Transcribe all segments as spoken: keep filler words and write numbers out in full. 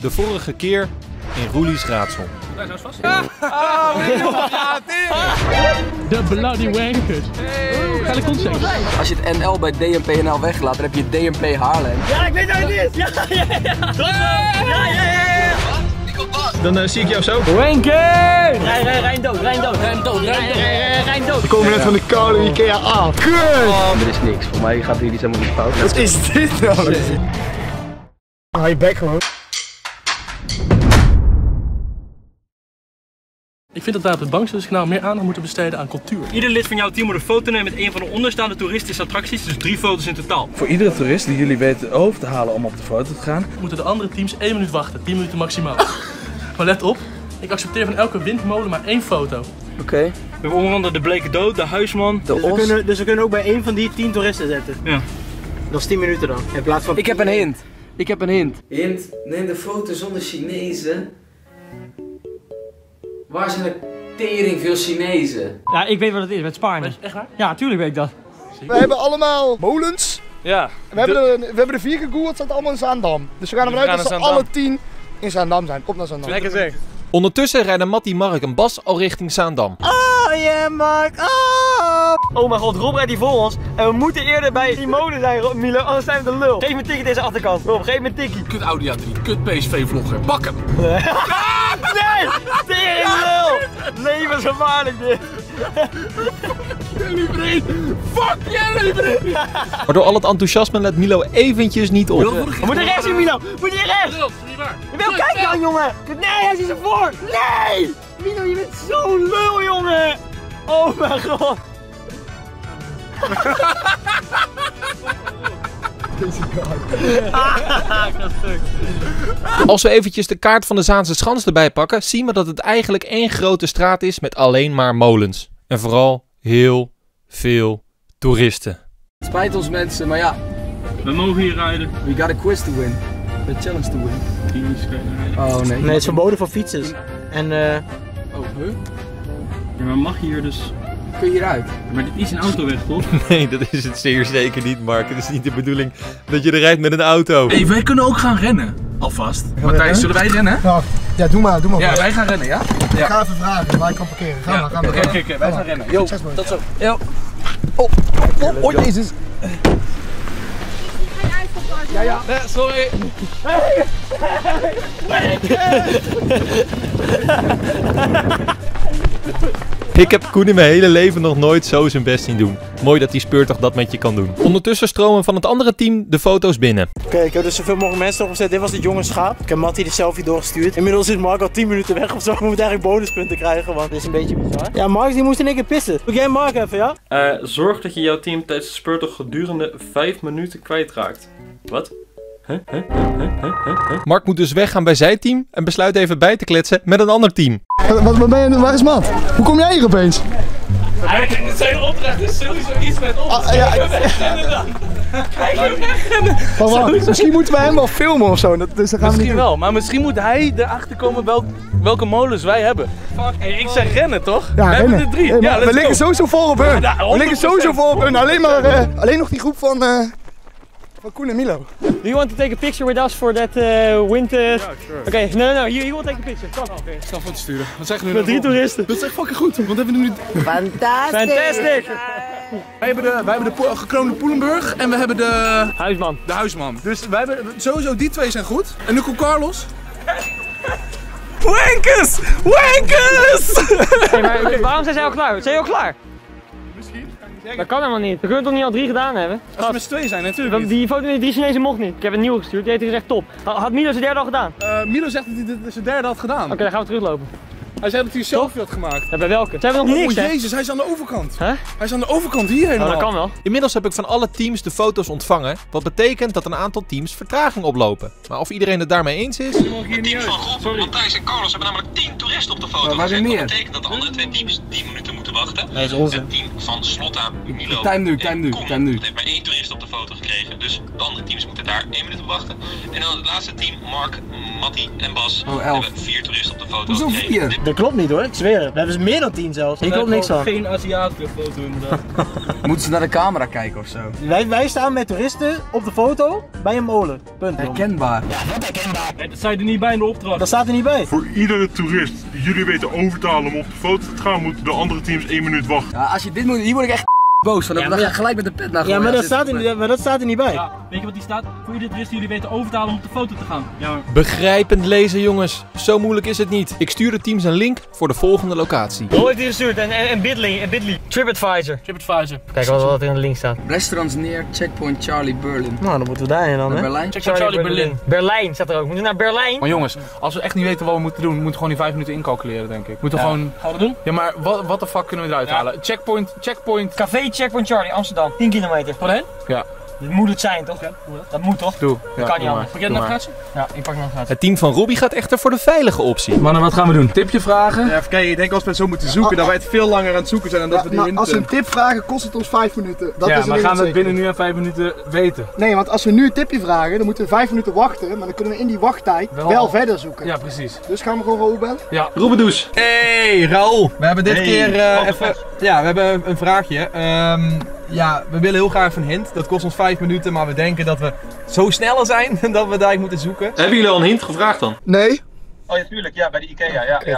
de vorige keer in Roelie's raadsel. Daar is vast. De bloody wankers. Ga de kont zeggen. Als je het N L bij D N P N L weglaat, dan heb je D N P Haarlem. Ja, ik weet dat het is! Ja, ja, ja! Ja, ja, ja! Dan uh, zie ik jou zo. Wanker! Rijn, rijn, rijn dood, rijn dood, rijn dood, rijn, rijn, rijn dood. We komen net van de koude Ikea af. Kut! Oh, er is niks. Voor mij gaat hier iets helemaal niet fout. Wat is dit nou? Hou je bek gewoon. Ik vind dat wij op het Bankzichtskanaal meer aandacht moeten besteden aan cultuur. Ieder lid van jouw team moet een foto nemen met een van de onderstaande toeristische attracties, dus drie foto's in totaal. Voor iedere toerist die jullie weten over te halen om op de foto te gaan, Moeten de andere teams één minuut wachten, tien minuten maximaal. Maar let op, ik accepteer van elke windmolen maar één foto. Oké. Okay. We hebben onder andere de Bleke Dood, de Huisman. De Dus we, Os. kunnen, dus we kunnen ook bij één van die tien toeristen zetten. Ja. Dat is tien minuten dan, in plaats van... Ik heb een hint. Ik heb een hint. Hint, neem de foto zonder Chinezen. Waar zijn er tering veel Chinezen? Ja, ik weet wat het is, met Spanje. Echt waar? Ja, tuurlijk weet ik dat. We hebben allemaal molens. Ja. We hebben, de, we hebben er vier gegoogeld, het staat allemaal in Zaandam. Dus we gaan ervan uit dat ze alle tien in Zaandam zijn. Op naar Zaandam. Lekker zeg. Ondertussen rijden Mattie, Mark en Bas al richting Zaandam. Oh yeah, Mark! Oh! Oh mijn god, Rob rijdt hier voor ons. En we moeten eerder bij die molen zijn, Milo, anders zijn we de lul. Geef me een tikkie deze achterkant. Rob, geef me een tikkie. kut Audi A drie, kut P S V-vlogger, bak hem! Nee! Tering lul! Levensgevaarlijk dit. Jullie vriend! Fuck jullie vriend! Maar door al het enthousiasme let Milo eventjes niet op. We moeten rechts in, Milo! We moeten rechts! Dat is niet waar. Wil kijk dan, jongen! Nee, hij is ervoor! Nee! Milo, je bent zo lul, jongen! Oh mijn god! Als we eventjes de kaart van de Zaanse Schans erbij pakken, zien we dat het eigenlijk één grote straat is met alleen maar molens. En vooral heel veel toeristen. Het spijt ons mensen, maar ja, We mogen hier rijden. we got a quiz to win. A challenge to win. Oh nee. Nee, het is verboden voor fietsers. En eh... Oh, huh? Ja, maar mag hier dus... Kun je hieruit? Maar dit is een autoweg, toch? Nee, dat is het zeer zeker niet, Mark. Het is niet de bedoeling dat je er rijdt met een auto. Hey, wij kunnen ook gaan rennen. Alvast. Matthijs, zullen wij rennen? Ja, ja, doe maar, doe maar. Ja, wij gaan rennen, ja? Ik ga even vragen waar ik kan parkeren. Ga maar, ga maar. Oké, oké, wij gaan rennen. Yo, tot zo. Yo. Oh, oh, oh jezus. Ja, ja. Nee, sorry. Ik heb Koen in mijn hele leven nog nooit zo zijn best zien doen. Mooi dat die speurtocht dat met je kan doen. Ondertussen stromen van het andere team de foto's binnen. Oké, okay, ik heb dus zoveel mogelijk mensen erop gezet. Dit was het jonge schaap. Ik heb Mattie de selfie doorgestuurd. Inmiddels is Mark al tien minuten weg of zo. We moeten eigenlijk bonuspunten krijgen, want dit is een beetje bizar. Ja, Mark die moest in één keer pissen. Doe jij Mark even, ja? Uh, zorg dat je jouw team tijdens de speurtocht gedurende vijf minuten kwijtraakt. Wat? Huh? Huh? Huh? Huh? Huh? Mark moet dus weggaan bij zijn team en besluit even bij te kletsen met een ander team. Wat, wat, wat ben je, waar is Matt? Hoe kom jij hier opeens? Eigenlijk is zijn opdracht is sowieso iets met ons. Ah, ja, ja. Wacht, wacht. Misschien moeten we hem wel filmen of zo. Dat, dus dan gaan we Misschien niet wel, maar misschien moet hij erachter komen welk, welke molens wij hebben. Hey, ik zeg rennen, toch? Ja, we rennen. hebben er drie. Hey, Ja, we liggen sowieso vol op hun. Ja, we liggen sowieso vol op hun. Alleen, maar, uh, alleen nog die groep van, uh, van Koen en Milo. Do you want to take a picture with us for that uh, winter? Yeah, sure. Oké, okay, no, no, no, you, you will take a picture. Come on. Okay. Ik zal foto's sturen. Wat zeggen we nu? Met drie toeristen. Dat is echt fucking goed, want we hebben nu... Fantastisch! Fantastic! Wij hebben de, wij hebben de po gekroonde Poelenburg en we hebben de... Huisman. De Huisman. Dus wij hebben sowieso die twee zijn goed. En nu komt Carlos. Wankers! Wankers! Hey, maar waarom zijn zij al klaar? Zijn jullie al klaar? Misschien. Dat kan helemaal niet. We kunnen toch niet al drie gedaan hebben? Als we met z'n tweeën zijn, natuurlijk niet. Die foto met die drie Chinezen mocht niet. Ik heb een nieuwe gestuurd, die heeft gezegd top. Had Milo zijn derde al gedaan? Uh, Milo zegt dat hij dit zijn derde had gedaan. Oké, okay, dan gaan we teruglopen. Hij zei dat hij een selfie had gemaakt. Ja, bij welke? Ze hebben nog niks, oh hè? jezus, hij is aan de overkant. Huh? Hij is aan de overkant hier helemaal. Oh, dat kan wel. Inmiddels heb ik van alle teams de foto's ontvangen, wat betekent dat een aantal teams vertraging oplopen. Maar of iedereen het daarmee eens is... Het team van Rob, Matthijs en Carlos hebben namelijk tien toeristen op de foto gezet. Dat betekent dat de andere twee teams tien minuten moeten wachten. Nee, is onzin. Het team van Slotta, Milo Time nu, en time nu, Koen, time nu. dat heeft maar één toerist op de foto gekregen. Dus de andere teams moeten daar één minuut op wachten. En dan het laatste team, Mark, Matti en Bas, Oh, elf. hebben vier toeristen op de foto Hoezo gekregen. vier? Dat klopt niet hoor, ik zweer het. We hebben meer dan tien zelfs. Hier klopt niks van. Geen Aziatische foto inderdaad. Moeten ze naar de camera kijken of zo? Wij, wij staan met toeristen op de foto bij een molen. Punt. Herkenbaar. Nee, dat zei er niet bij in de opdracht. Dat staat er niet bij. Voor iedere toerist die jullie weten over te halen om op de foto te gaan, moeten de andere teams één minuut wachten. Ja, als je dit moet, hier word ik echt boos van. Dan Ja, ga maar- ik gelijk met de pet naar Ja, gooien. maar dat, Als staat dit- er, maar dat staat er niet bij. Ja, weet je wat die staat? Voor iedere toerist die jullie weten over te halen om op de foto te gaan. Ja, maar... Begrijpend lezen jongens, zo moeilijk is het niet. Ik stuur de teams een link voor de volgende locatie. Hoe heeft hij gestuurd? En, en, en Bitly, en Bitly. TripAdvisor. TripAdvisor. Kijk wat, wat er in de link staat. Restaurants neer Checkpoint Charlie Berlin. Nou, dan moeten we daarheen dan, Naar hè? Berlijn. Check Charlie, Charlie Berlin. Berlijn staat er ook. Moeten we naar Berlijn? Maar jongens, als we echt niet weten wat we moeten doen, moeten we gewoon die vijf minuten incalculeren, denk ik. We moeten Ja. gewoon... Gaan we dat doen? Ja, maar wat, wat de fuck kunnen we eruit Ja. halen? Checkpoint, checkpoint. Café Checkpoint Charlie, Amsterdam. tien kilometer. Waarheen? Ja, Dat moet het zijn, toch? Dat moet toch? doe. Ja, kan niet doe maar. anders. Pak jij de Doe maar. navigatie? Ja, ik pak nog een Het team van Robbie gaat echter voor de veilige optie. Mannen, wat gaan we doen? Tipje vragen? Ja, even kijken, ik denk als we het zo moeten zoeken, dat wij het veel langer aan het zoeken zijn dan dat we die Nou, hint... als we een tip vragen, kost het ons vijf minuten. Dat ja, is een maar ding gaan dat we het zeker binnen nu en vijf minuten weten? is. Nee, want als we nu een tipje vragen, dan moeten we vijf minuten wachten. Maar dan kunnen we in die wachttijd Wel- wel, verder zoeken. Ja, precies. Dus gaan we gewoon Raoul bellen? Ja. Roebedoes. Hey Raoul, we hebben dit Hey, keer eh, wat even, ja, we hebben een, een vraagje. Ehm, ja, we willen heel graag even een hint. Dat kost ons vijf minuten, maar we denken dat we zo sneller zijn dat we daar eigenlijk moeten zoeken. Hebben jullie al een hint gevraagd dan? Nee. Oh ja, tuurlijk. Ja, bij de Ikea. Ja, ja.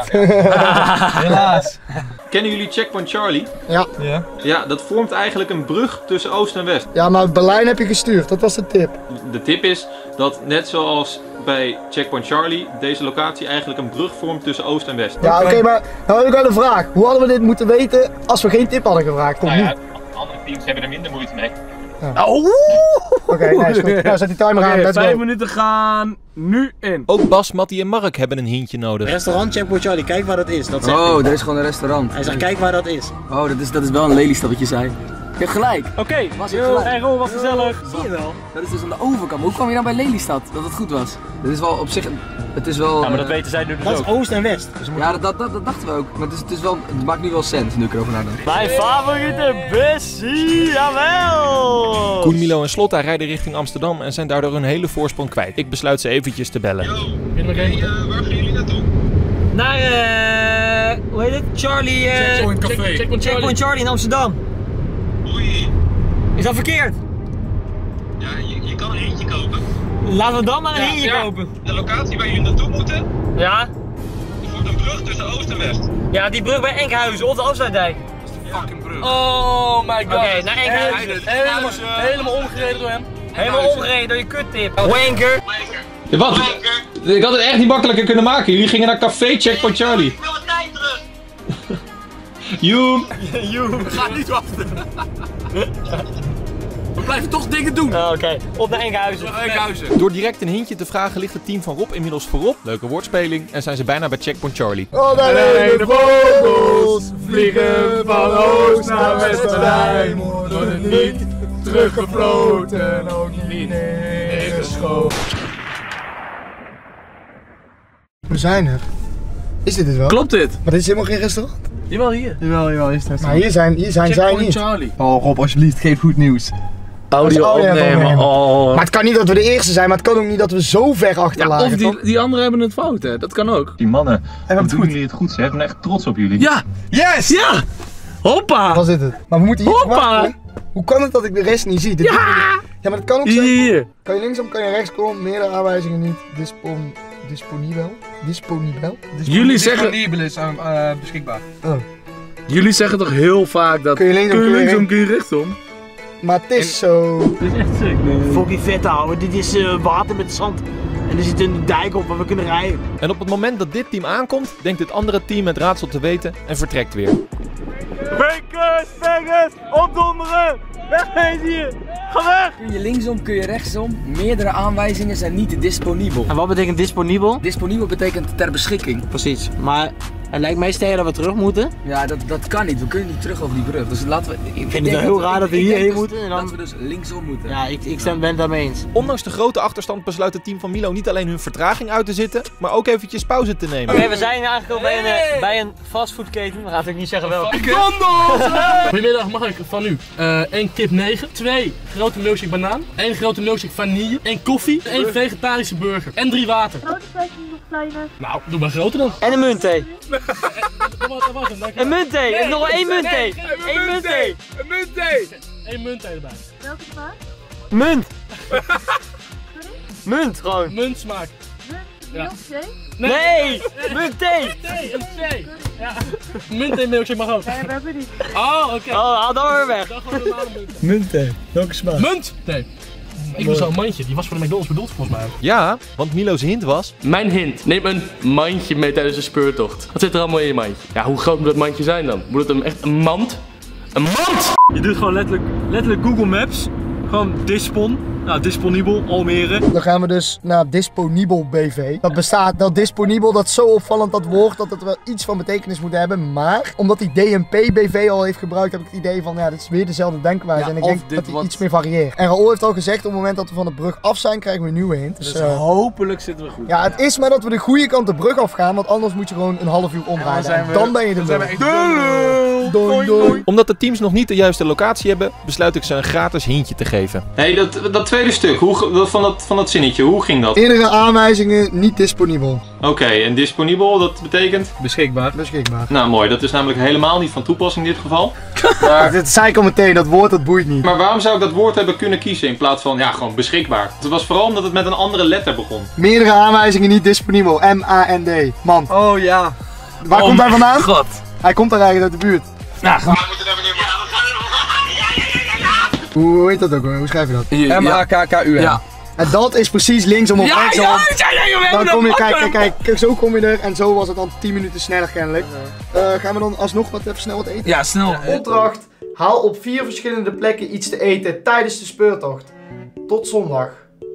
Helaas. Kennen jullie Checkpoint Charlie? Ja. Ja. Ja, dat vormt eigenlijk een brug tussen Oost en West. Ja, maar Berlijn heb je gestuurd. Dat was de tip. De tip is dat net zoals bij Checkpoint Charlie, deze locatie eigenlijk een brug vormt tussen Oost en West. Ja, oké, maar nou heb ik wel een vraag. Hoe hadden we dit moeten weten als we geen tip hadden gevraagd? Of Nou ja, niet? andere teams hebben er minder moeite mee. Oké, nee, is goed. Nou, zet die timer aan. Oké, Let's vijf go. minuten gaan nu in. Ook Bas, Matti en Mark hebben een hintje nodig. Restaurant Checkpoint Charlie, kijk waar dat is. Dat zegt Oh, hij. er is gewoon een restaurant. Hij zegt, kijk waar dat is. Oh, dat is, dat is wel een lelystad wat je zei. Je hebt gelijk. Oké, Was je gelijk? hey Ron, wat gezellig. Zie je wel? Dat is dus aan de overkant. Hoe kwam je nou bij Lelystad? Dat het goed was. Dat is wel op zich, het is wel... Ja, maar dat eh, weten zij nu dus Dat ook. is Oost en West. Ja, dat, dat, dat, dat dachten we ook. Maar het, is, het, is wel, het maakt nu wel sens nu ik erover nadenk. Mijn favoriete bussie, jawel! Koen, Milo en Slotta rijden richting Amsterdam en zijn daardoor hun hele voorsprong kwijt. Ik besluit ze eventjes te bellen. waar gaan jullie naartoe? Naar, eh, hoe heet het? Charlie, eh... Checkpoint Café. Checkpoint Charlie. Checkpoint Charlie in Amsterdam. Oei. Is dat verkeerd? Ja, je, je kan er eentje kopen. Laten we dan maar een Ja, hintje ja. kopen. De locatie waar jullie naartoe moeten, Ja? vormt een brug tussen Oost en West. Ja, die brug bij Enkhuizen of de Afsluitdijk. Fucking brug. Oh my god. Oké, naar Enkhuizen. Helemaal, helemaal omgereden door hem. Helemaal omgereden door je kuttip. Wanker. Wat? Ik had het echt niet makkelijker kunnen maken. Jullie gingen naar Café Checkpoint Charlie. Ik wil mijn tijd terug. Joem. Ga niet wachten. We blijven toch dingen doen. Oh, Oké, op naar Enkhuizen. Enkhuizen. Door direct een hintje te vragen ligt het team van Rob inmiddels voorop. Leuke woordspeling en zijn ze bijna bij Checkpoint Charlie. Oh, daar Nee, de vogels vliegen van oost naar west. Berlijn worden niet teruggefloten, ook niet neergeschoten. We zijn er. Is dit het wel? Klopt dit? Maar dit is helemaal geen restaurant. Jawel, hier. Jawel, jawel, is het. Maar hier zijn, hier zijn zij Checkpoint niet. Charlie. Oh Rob, alsjeblieft, geef goed nieuws. Audio opnemen. Oh. Maar het kan niet dat we de eerste zijn, maar het kan ook niet dat we zo ver achter Ja, lagen. of die, toch? die anderen hebben het fout, hè. Dat kan ook. Die mannen, hebben het goed. jullie het goed. Ze hebben echt trots op jullie. Ja! Yes! Ja! Hoppa! Was dit het? Maar we moeten hier Hoppa! wachten. Hoe kan het dat ik de rest niet zie? Dit Ja! Ja, maar dat kan ook zijn. Hier! Kan je linksom, kan je rechtsom, meerdere aanwijzingen niet. Dispon... Disponibel? Disponibel? Jullie zeggen, Disponibel is uh, beschikbaar. jullie zeggen toch heel vaak dat... Kun je linksom, kun je linksom, recht- kun je rechtsom? Maar het is zo. Dit is echt sick. Fucking vet houden. Dit is uh, water met zand. En er zit een dijk op waar we kunnen rijden. En op het moment dat dit team aankomt, denkt het andere team het raadsel te weten en vertrekt weer. Bekkers, bekkers, opdonderen. Wegwezen hier. Ga weg. Kun je linksom, kun je rechtsom. Meerdere aanwijzingen zijn niet disponibel. En wat betekent disponibel? Disponibel betekent ter beschikking. Precies. Maar Het lijkt mij sterker dat we terug moeten. Ja, dat, dat kan niet. We kunnen niet terug over die brug. Dus laten we... Ik vind het wel heel raar dat we hierheen moeten. En dan... Dat we dus linksom moeten. Ja, ik, ik stem, ben het daarmee eens. Ondanks de grote achterstand besluit het team van Milo niet alleen hun vertraging uit te zitten, maar ook eventjes pauze te nemen. Oké, okay, we zijn aangekomen bij een, uh, bij een fastfoodketen. We gaan natuurlijk niet zeggen welke. Goedemiddag, mag ik van u uh, één kip negen, twee grote milkshake banaan, één grote milkshake vanille, één koffie, één vegetarische burger en drie water. Grote prijs nog kleiner. Nou, doe maar groter dan. En een muntthee. Een muntthee, nee, nog één muntthee. Eén muntthee. Een muntthee. Eén muntthee erbij. Welke smaak? Munt. Sorry? Munt gewoon. Munt smaak. Munt? Ja. Nee, nee. Muntthee. Muntthee, een thee. Ja. Muntthee milkshake mag ook. Nee, we hebben niet. Oh, oké. Okay. Oh, haal dan weer weg. Dan gewoon normale muntthee. Muntthee, welke smaak? Muntthee. Ik wil zo'n mandje, die was voor de McDonald's bedoeld volgens mij. Ja, want Milo's hint was... Mijn hint, neem een mandje mee tijdens de speurtocht. Wat zit er allemaal in je mandje? Ja, hoe groot moet dat mandje zijn dan? Moet het een, echt een mand? Een mand! Je doet gewoon letterlijk, letterlijk Google Maps. Gewoon Dispon. Nou, Disponibel, Almere. Dan gaan we dus naar Disponibel B V. Dat bestaat, dat Disponibel, dat is zo opvallend dat woord dat het wel iets van betekenis moet hebben. Maar, omdat hij D N P B V al heeft gebruikt, heb ik het idee van, ja, dit is weer dezelfde denkwijze. Ja, en ik denk dat hij wat... iets meer varieert. En Raoul heeft al gezegd, op het moment dat we van de brug af zijn, krijgen we een nieuwe hint. Dus, dus uh, hopelijk zitten we goed. Ja, het is maar dat we de goede kant de brug afgaan, want anders moet je gewoon een half uur omdraaien. Ja, dan, we, dan ben je de lul. Doei, doei. Omdat de teams nog niet de juiste locatie hebben, besluit ik ze een gratis hintje te geven. Hé, hey, dat, dat tweede stuk, hoe, van, dat, van dat zinnetje, hoe ging dat? Eerdere aanwijzingen niet disponibel. Oké, okay, en disponibel, dat betekent? Beschikbaar. Beschikbaar. Nou, mooi. Dat is namelijk helemaal niet van toepassing in dit geval. Maar... dat zei ik al meteen, dat woord dat boeit niet. Maar waarom zou ik dat woord hebben kunnen kiezen in plaats van, ja, gewoon beschikbaar? Het was vooral omdat het met een andere letter begon. Meerdere aanwijzingen niet disponibel. M A N D. Man. Oh ja. Waar oh komt hij vandaan? God. Hij komt daar eigenlijk uit de buurt. Nou, we moeten daar meneer... Hoe heet dat ook hoor? Hoe schrijf je dat? M A K K U N. Ja. En dat is precies linksom of ja, rechtsom. Ja, ja, ja, ja, dan kom je, kijk, kijk, kijk, kijk, zo kom je er en zo was het dan tien minuten sneller kennelijk. Uh, gaan we dan alsnog wat even snel wat eten? Ja, snel. Ja, opdracht, haal op vier verschillende plekken iets te eten tijdens de speurtocht. Tot zondag.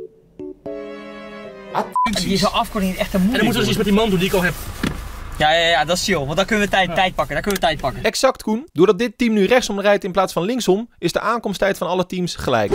Ah, die is al afkorting echt een moeilijk. En dan moeten we dus iets met die man doen die ik al heb. Ja, ja, ja, dat is chill, want dan kunnen we tijd, ja. tijd pakken, dan kunnen we tijd pakken. Exact, Koen. Doordat dit team nu rechtsom rijdt in plaats van linksom, is de aankomsttijd van alle teams gelijk.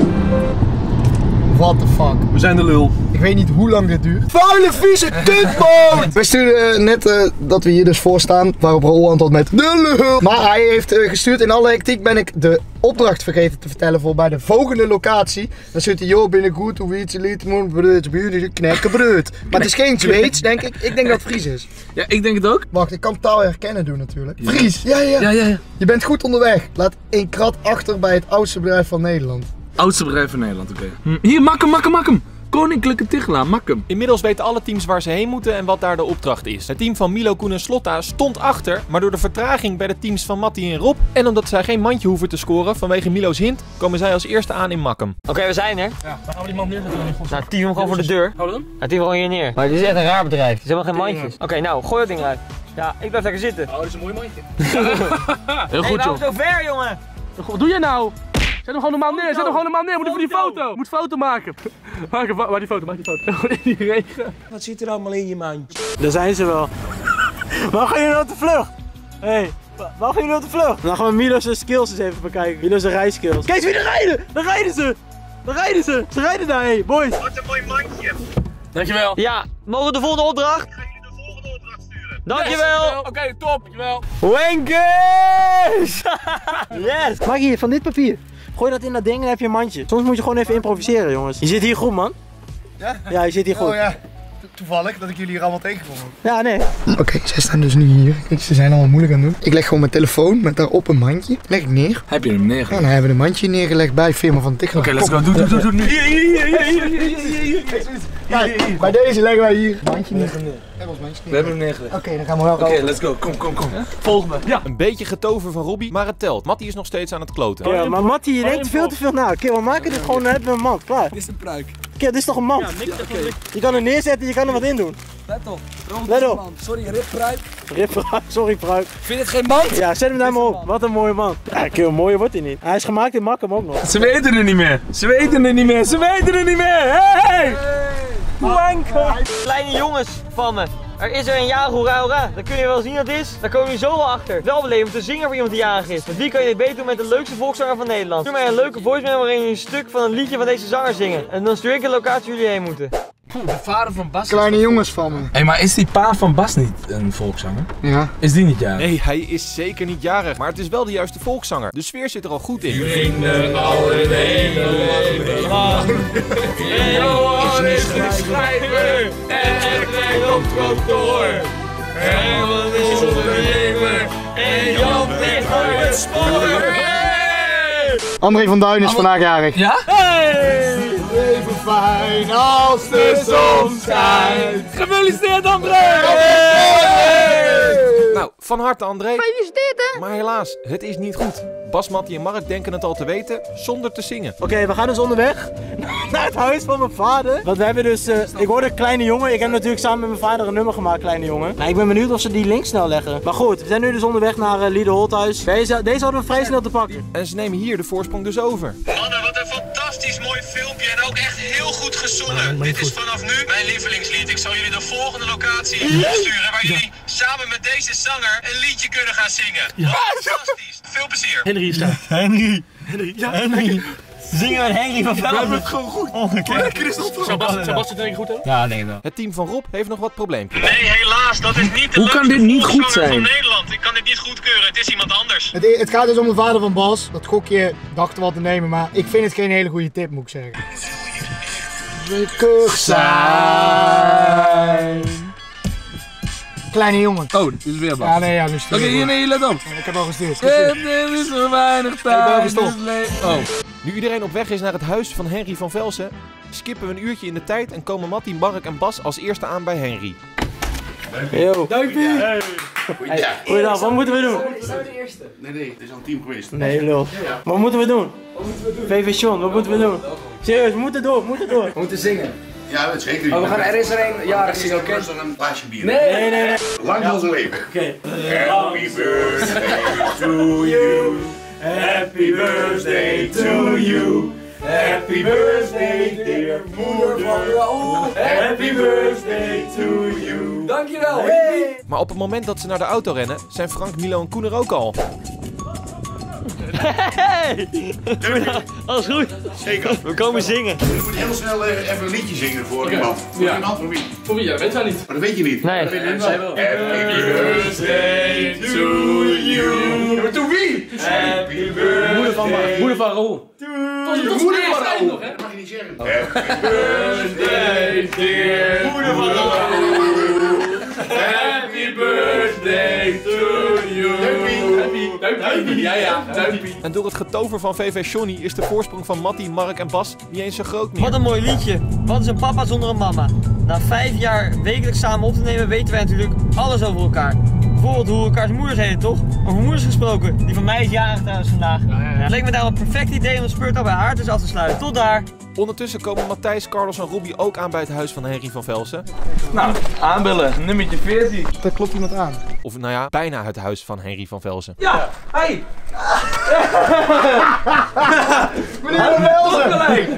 What the fuck? We zijn de lul. Ik weet niet hoe lang dit duurt. Vuile, vieze kutboot! We stuurden uh, net uh, dat we hier dus voor staan, waarop Raoul antwoordt met de lul. Maar hij heeft uh, gestuurd, in alle hectiek ben ik de opdracht vergeten te vertellen voor bij de volgende locatie. Dan stuurt hij, joh, binnen goed, hoe iets liet, moet brood, knekkenbrood. Maar het is geen Zweeds, denk ik. Ik denk dat het Fries is. Ja, ik denk het ook. Wacht, ik kan taal herkennen doen natuurlijk. Ja. Fries, ja ja. ja ja ja. Je bent goed onderweg. Laat een krat achter bij het oudste bedrijf van Nederland. Oudste bedrijf van Nederland, oké. Okay. Hier, mak hem, mak hem, mak hem. Koninklijke Tichelaar, mak hem. Inmiddels weten alle teams waar ze heen moeten en wat daar de opdracht is. Het team van Milo, Koen en Slotta stond achter, maar door de vertraging bij de teams van Mattie en Rob en omdat zij geen mandje hoeven te scoren vanwege Milo's hint, komen zij als eerste aan in Makkum. Oké, okay, we zijn er. Ja, waar gaan we die man neerzetten? Nou, team hem gewoon voor de deur. Hou dan? Ja, team gewoon hier neer. Maar dit is echt een raar bedrijf. Ze hebben geen mandjes. Oké, okay, nou, gooi dat ding uit. Ja, ik blijf lekker zitten. Oh, dit is een mooi mandje. Heel goed, joh. Zo ver, jongen. Wat doe jij nou? Zet hem gewoon normaal neer, zet hem gewoon normaal neer, we moeten voor die foto! Moet foto maken! Maak waar die foto, maak die foto. In die regen. Wat zit er allemaal in je mandje? Daar zijn ze wel. Waar gaan jullie op de vlucht? Hé, hey, waar gaan jullie op de vlucht? Dan gaan we Milo's skills eens even bekijken. Milo's rijskills. Kijk eens wie er rijden! Daar rijden ze! Daar rijden ze! Ze rijden daar, hé, hey, boys! Wat een mooi mandje! Dankjewel! Ja, mogen we de volgende opdracht? Ik ga jullie de volgende opdracht sturen. Dankjewel! Yes, Oké, okay, top, dankjewel! Wankers! Yes! Maak hier, van dit papier. Gooi dat in dat ding en dan heb je een mandje. Soms moet je gewoon even improviseren, jongens. Je zit hier goed, man. Ja? Ja, je zit hier goed. Oh ja, toevallig dat ik jullie hier allemaal tegenkom. Ja, nee. Oké, okay, zij staan dus nu hier. Kijk, ze zijn allemaal moeilijk aan het doen. Ik leg gewoon mijn telefoon met daarop een mandje. Leg ik neer. Heb je hem neergelegd? Ja, dan hebben we een mandje neergelegd bij firma van Tichelaar. Oké, let's go. Doe, doe, doe, doe. Hier, hier, hier, hier, hier, hier. Kijk, bij deze leggen wij hier mandje neer. We hebben hem neergelegd. Oké, okay, dan gaan we wel. Oké, okay, let's go. Kom, kom, kom. Volg me. Ja. Een beetje getover van Robbie, maar het telt. Mattie is nog steeds aan het kloten. Ja, maar Mattie, je denkt veel te veel na. Oké, we maken dit gewoon, dan hebben we een mand. Klaar. Dit is een pruik. Oké, dit is toch een mand? Ja, niks. Okay. Je kan er neerzetten, je kan er wat in doen. Let op. Let op. Sorry, ripruik. Ripruik, sorry pruik. Vind je het geen mand? Ja, zet hem daar maar op. Wat een mooie man. Ja, een mooie wordt hij niet. Hij is gemaakt in Makkum ook nog. Ze weten er niet meer. Ze weten er niet meer. Ze weten er niet meer. Hey! Hey! Wanker! Kleine jongens van me. Er is er een jarig, hoera hoera. Dan kun je wel zien wat het is. Daar komen jullie zo wel achter. Wel beleven te zingen voor iemand die jarig is. Met wie kan je dit beter doen met de leukste volkszanger van Nederland? Stuur mij een leuke voicemail waarin jullie een stuk van een liedje van deze zanger zingen. En dan stuur ik de locatie jullie heen moeten. Poeh, de vader van Bas. Kleine jongens van me. Hé, hey, maar is die pa van Bas niet een volkszanger? Ja. Is die niet jarig? Nee, hij is zeker niet jarig, maar het is wel de juiste volkszanger. De sfeer zit er al goed in. Vrienden alle leven lang. En Johan is de schrijver en ik krijg op kantoor. En wat is ondernemer en Jan ligt uit het spoor. André van Duin is vandaag jarig. Ja? Hey! Leven fijn als de zon schijnt. Gefeliciteerd André! Nou, van harte André. Gefeliciteerd hè! Maar helaas, het is niet goed. Bas, Mattie en Mark denken het al te weten, zonder te zingen. Oké, okay, we gaan dus onderweg naar het huis van mijn vader. Want we hebben dus, uh, ik hoorde Kleine Jongen. Ik heb natuurlijk samen met mijn vader een nummer gemaakt, Kleine Jongen. Nou, ik ben benieuwd of ze die link snel leggen. Maar goed, we zijn nu dus onderweg naar uh, Lieder Holthuis. Deze, deze hadden we vrij snel te pakken. En ze nemen hier de voorsprong dus over. Mannen, wat een fantastisch mooi filmpje en ook echt heel goed gezongen. Dit is vanaf nu mijn lievelingslied. Ik zal jullie de volgende locatie sturen waar jullie samen met deze zanger een liedje kunnen gaan zingen. Ja. Fantastisch. Veel plezier. Henry is daar. Henry. Henry. Ja, Henry. Zingen met Henry van Velzen. We hebben het gewoon goed. Ongekend. Zou Bas het denk ik goed hebben? Ja, denk ik wel. Het team van Rob heeft nog wat probleempjes. Nee, helaas. Dat is niet de Hoe kan dit niet goed zijn? van Nederland. Ik kan dit niet goedkeuren. Het is iemand anders. Het, het gaat dus om de vader van Bas. Dat gokje dachten we al te nemen, maar ik vind het geen hele goede tip, moet ik zeggen. Gelukkig zijn. Kleine jongen. Oh, dit is weer Bas. Ja, nee, ja, nu stuur Oké, okay, nee, let op. Ik heb al gestuurd. Er is zo weinig tijd. Dus oh. Nu iedereen op weg is naar het huis van Henry van Velzen, skippen we een uurtje in de tijd en komen Mattie, Mark en Bas als eerste aan bij Henry. Yo. Duimpie. Hey. Goeiedag. Goeiedag, wat moeten we doen? Nee, nee, het is al een team geweest. Nee, lul. Wat moeten we doen? Wat moeten we doen? V V Sean, wat moeten we doen? Serieus, we moeten door, we moeten door. We moeten zingen. Ja, dat is zeker. Oh, we gaan, er is er een jarig zingen, oké? Er is een glaasje bier. Nee, nee, nee. nee. Lang zal ze leven. Oké. Happy birthday to you. Happy birthday to you. Happy birthday, dear moeder van Raoul. Happy birthday to you. Dankjewel. Hey. Maar op het moment dat ze naar de auto rennen, zijn Frank, Milo en Koen er ook al. Hey! Alles goed? Zeker. We komen zingen. Je moet heel snel uh, even een liedje zingen voor okay. iemand. Voor ja. iemand, voor wie? Voor wie? Ja, dat weet wij niet. Maar dat weet je niet. Nee. Dat weet ik zij wel. Happy birthday to you. Maar to wie? Happy birthday. Moeder van Moeder van Raoul. To je moeder van Raoul. Dat mag je niet zeggen. Happy birthday, dear moeder van Raoul. Happy birthday to you. Duimpie. Ja, ja, duimpie. En door het getover van V V Johnny is de voorsprong van Mattie, Mark en Bas niet eens zo groot meer. Wat een mooi liedje. Wat is een papa zonder een mama? Na vijf jaar wekelijks samen op te nemen weten wij natuurlijk alles over elkaar. Bijvoorbeeld hoe elkaars moeders heten, toch? Over moeders gesproken. Die van mij is jarig trouwens vandaag. Ja, ja, ja. Het leek me daarom een perfect idee om het speurtocht bij haar dus af te sluiten. Tot daar! Ondertussen komen Matthijs, Carlos en Robbie ook aan bij het huis van Henry van Velzen. Nou, aanbellen. Nummertje veertien. Daar klopt iemand aan. Of nou ja, bijna het huis van Henry van Velzen. Ja, hey! Meneer van Velzen!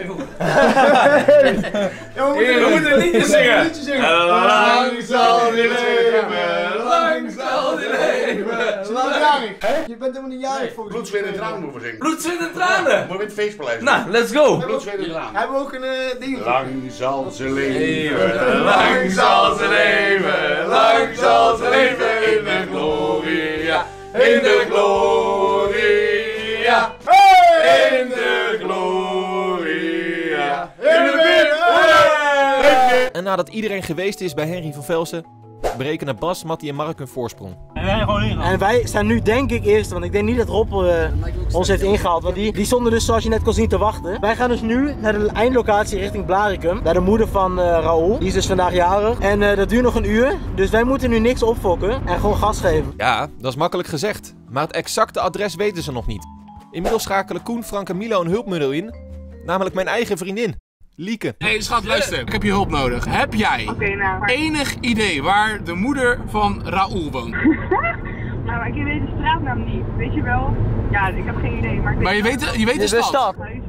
We moeten een liedje zingen. Lang zal die leven, lang zal die leven. Ze waren jarig. Je bent helemaal niet jarig volgens mij. Bloed, zweet en tranen moeten we zingen. Bloed, zweet en tranen! Moet je met feestpaleis. Nou, let's go! Bloed, zweet en tranen. Hebben we ook een uh, ding? Lang zal ze leven. Lang zal ze leven, lang zal ze leven in de gloria, in de gloria, in de gloria, in de gloria. En nadat iedereen geweest is bij Henry van Velzen, berekenen Bas, Mattie en Mark hun voorsprong. En wij staan nu denk ik eerst, want ik denk niet dat Rob uh, ons heeft ingehaald. Want die, die stonden dus zoals je net kon zien te wachten. Wij gaan dus nu naar de eindlocatie richting Blaricum. Naar de moeder van uh, Raoul. Die is dus vandaag jarig. En uh, dat duurt nog een uur. Dus wij moeten nu niks opfokken en gewoon gas geven. Ja, dat is makkelijk gezegd. Maar het exacte adres weten ze nog niet. Inmiddels schakelen Koen, Frank en Milo een hulpmiddel in. Namelijk mijn eigen vriendin. Lieke. Hé hey, schat, luister. Ik heb je hulp nodig. Heb jij okay, nou, maar... enig idee waar de moeder van Raoul woont? Nou, ik weet de straatnaam niet. Weet je wel? Ja, ik heb geen idee. Maar, ik maar je weet, je weet de stad? Huizen.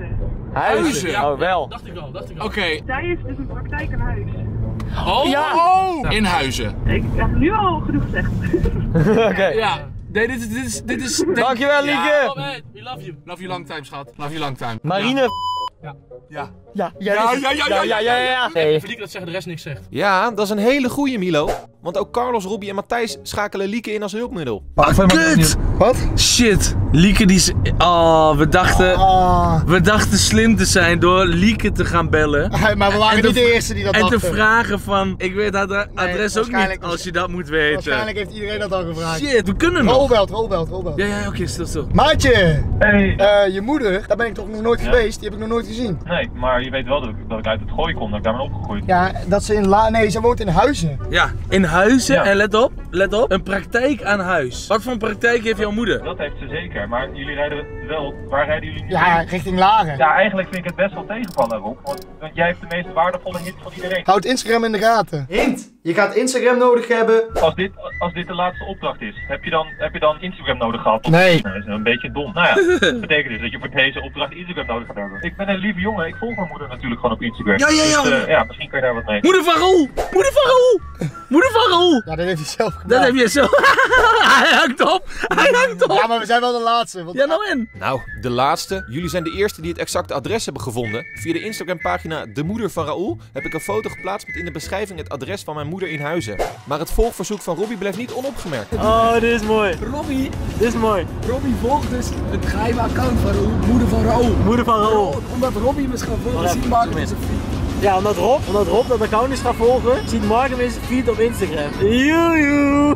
Huizen. Ja, Oh, wel. Dacht ik al, dacht ik al. Oké. Zij heeft dus een praktijk aan huis. Oh! Ja. Oh! In huizen. Ik heb nu al genoeg gezegd. Oké. Ja. Nee, dit is... Dit is, dit is dit... Dankjewel, Lieke. Ja, oh, man, we love you. Love you long time, schat. Love you long time. Marine. Ja. Ja. Ja, Ja, ja, dit- ja, ja, ja, ja, ja, ja. Nee. Even Lieke dat zeggen, de rest niks zegt. Ja, dat is een hele goeie, Milo. Want ook Carlos, Robbie en Matthijs schakelen Lieke in als hulpmiddel. Kut! Wat? Shit! Lieke die is... Oh, we dachten... Ah. We dachten slim te zijn door Lieke te gaan bellen. Maar we waren En niet te- de eerste die dat En dachten. te vragen van... Ik weet het adres ook niet waarschijnlijk- als je dat moet weten. Waarschijnlijk heeft iedereen dat al gevraagd. Shit, we kunnen nog. Rolbelt, rolbelt, rolbelt. Ja, ja, oké, stil, stil. Maatje! Hey. Eh, je moeder, daar ben ik toch nog nooit geweest? Die heb ik nog nooit gezien. Nee, maar je weet wel dat ik, dat ik uit het gooi kom, dat ik daar ben opgegroeid. Ja, dat ze in La... Nee, ze woont in Huizen. Ja, in huizen. Ja. En let op, let op. Een praktijk aan huis. Wat voor een praktijk heeft jouw moeder? Dat heeft ze zeker, maar jullie rijden wel. Waar rijden jullie nu Ja, heen? richting Laren. Ja, eigenlijk vind ik het best wel tegenvallen, Rob. Want, want jij hebt de meest waardevolle hit van iedereen. Houd Instagram in de gaten. Hint! Je gaat Instagram nodig hebben. Als dit, als dit de laatste opdracht is, heb je dan, heb je dan Instagram nodig gehad? Nee. Nou, dat is een beetje dom. Nou ja, dat betekent dus dat je voor deze opdracht Instagram nodig gaat hebben. Ik ben een lieve jongen, ik volg mijn moeder natuurlijk gewoon op Instagram. Ja, ja, ja. Dus uh, ja, misschien kan je daar wat mee. Moeder van Roel! Moeder van Roel! Moeder van Roel! Ja, dat heeft hij zelf gedaan. Dat heb je zo. Hij hangt op! Hij hangt op! Ja, maar we zijn wel de laatste. Want... Ja, nou en? Nou, de laatste. Jullie zijn de eerste die het exacte adres hebben gevonden. Via de Instagram-pagina De Moeder van Raoul heb ik een foto geplaatst met in de beschrijving het adres van mijn moeder in Huizen. Maar het volgverzoek van Robbie bleef niet onopgemerkt. Oh, dit is mooi. Robbie, Dit is mooi. Robbie volgt dus het geheime account van Raoul, moeder van Raoul. Moeder van Raoul. Omdat Robbie hem is gaan volgen, Wacht ziet even, Mark zoom in zijn feed. Ja, omdat Rob, omdat Rob dat account is gaan volgen, ziet Mark hem in zijn feed op Instagram. Joejoe.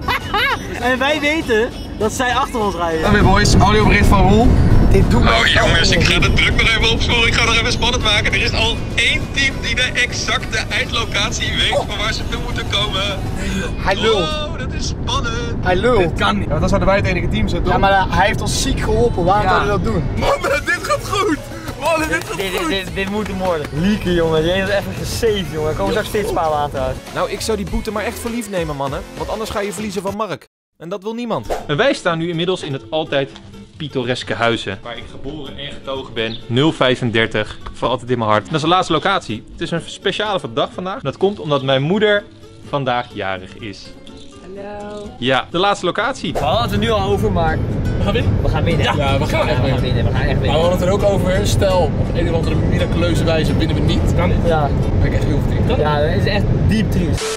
En wij weten dat zij achter ons rijden. Dan weer boys, audiobericht van Roel. Dit doet Oh jongens, ik ga de druk nog even opsporen. Ik ga nog even spannend maken. Er is al één team die de exacte eindlocatie weet van waar ze toe moeten komen. Hij lult. Oh, dat is spannend. Hij lult. Dit kan niet. Ja, dan zouden wij het enige team zijn, toch? Ja, maar uh, hij heeft ons ziek geholpen. Waarom Ja. zou hij dat doen? Mannen, dit gaat goed! Mannen, dit gaat Dit, dit, goed! dit, dit moet hem worden. Lieke, jongen. Die heeft het even gesaved, jongen. Er komen straks flitspalen aan trouwens. Nou, ik zou die boete maar echt voor lief nemen, mannen. Want anders ga je verliezen van Mark. En dat wil niemand. En wij staan nu inmiddels in het altijd pittoreske Huizen. Waar ik geboren en getogen ben. nul vijfendertig. Voor altijd in mijn hart. Dat is de laatste locatie. Het is een speciale dag vandaag. Dat komt omdat mijn moeder vandaag jarig is. Hallo. Ja, de laatste locatie. We hadden het er nu al over, maar We gaan winnen. we gaan winnen. Ja, we gaan echt we gaan winnen. We gaan echt Maar we winnen. hadden het er ook over, stel op een of andere miraculeuze wijze winnen we niet. Kan niet. Ja, Dan ben ik echt heel verdrietig. ja, dat is echt diep triest. We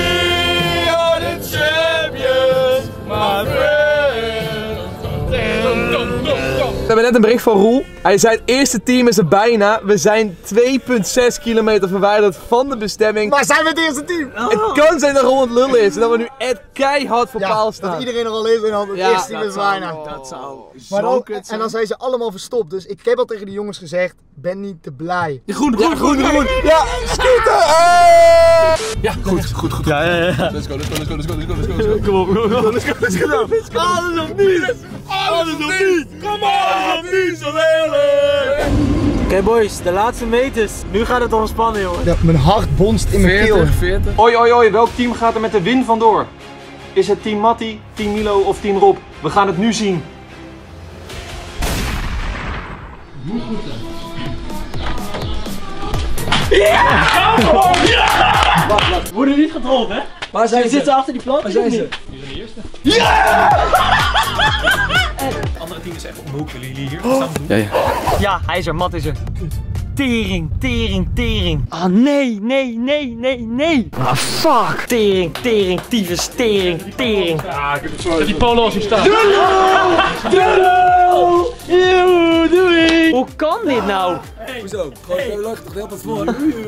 are the champions, my We hebben net een bericht van Roel. Hij zei het eerste team is er bijna. We zijn twee komma zes kilometer verwijderd van de bestemming. Maar zijn we het eerste team? Het kan zijn dat Roel het lullen is en dat we nu echt keihard voor Ja, paal staan. dat iedereen er al is en dan het Ja, eerste team dat is zou- bijna. Dat zou Maar zo dan, kut zijn. en dan zijn ze allemaal verstopt. Dus ik heb al tegen die jongens gezegd, ben niet te blij. Groen, groen, groen, groen. Ja, schieten! Ja, goed, goed, goed. Ja, ja, ja. Let's go, let's go, let's go, let's go, let's go, let's go, let's go. Kom op, kom op. Let's go, let's go. Alles of niet! Alles of niet! Kom op, niet zo lelijk! Oké boys, de laatste meters. Nu gaat het ontspannen, jongen. Ja, mijn hart bonst in mijn keel. veertig, veertig. Oi, oi, oi. Welk team gaat er met de win vandoor? Is het team Matti, team Milo of team Rob? We gaan het nu zien. Worden niet getrold, hè? Waar zijn ze? Zitten achter die plank? Waar zijn ze? Jullie zijn de eerste. Andere team is even om de hoek. Willen jullie hier samen doen? Ja, ja. Ja, hij is er. Matt is er. Tering, tering, tering. Ah nee, nee, nee, nee, nee. Ah fuck. Tering, tering, tyfus, tering, tering. Zet die polo als je staat. Drullo! Eeuw, doei! Hoe kan dit nou? Hoezo? Gewoon zo lucht, toch heel wat voor.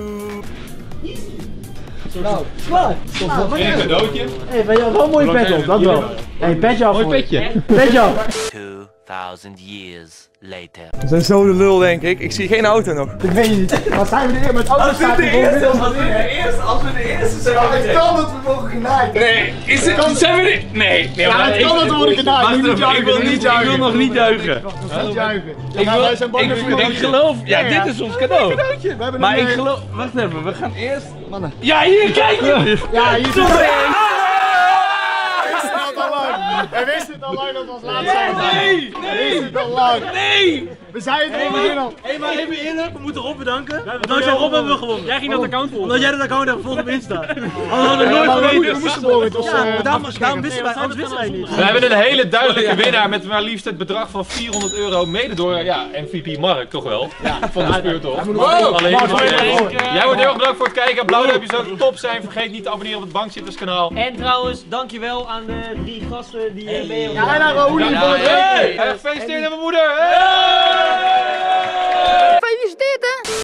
Nou, klaar. En een cadeautje. Hé, maar je had wel een mooie pet op, dat wel. Hé, petje af. Mooi petje. Petje af. two thousand years later. We zijn zo de lul, denk ik. Ik zie geen auto nog. Ik weet niet. Maar zijn we er eerst met auto staat die boven ons Als we de eerste, als we de eerste zijn. Het kan dat we mogen genaaid. Nee, is het, zijn we dit? Nee, nee, Ja, het kan dat we worden genaaid. Wacht Niet even, juichen, ik wil niet niet, ik juichen. wil nog niet juichen. Niet juichen. Ik, Ja, wil, wij zijn bang ik, dat we ik, cadeautje. geloof, ja, Ja, ja. dit is ons cadeau. Cadeautje. We hebben Maar een, ik eh, geloof, wacht even, we gaan eerst. Mannen. Ja, hier, kijk! Ja, hier Sorry. Hij wist het al lang. Hij wist het al al lang dat we als laatste zijn. Nee! Nee! Dit is al lang. Nee! We zijn het al al. Hé, maar even eerlijk, we moeten Rob bedanken. Dankzij Rob hebben we gewonnen. Jij ging dat account volgen. Omdat jij dat account hebt gevolgd op Insta. Hadden we nog nooit geweten. We moesten volgen. Ja, daarom wisten wij, anders wisten wij niet. We hebben een hele duidelijke winnaar met maar liefst het bedrag van vierhonderd euro. Mede door, ja, M V P Mark, toch wel? Ja. Van de speurtocht. Alleen jij wordt heel erg bedankt voor het kijken. Blauw duimpjes ook top zijn. Vergeet niet te abonneren op het Bankzitterskanaal. En trouwens, dankjewel aan de drie gasten die mee hebben. Ja, en aan Raoul. Gefeliciteerd aan mijn moeder.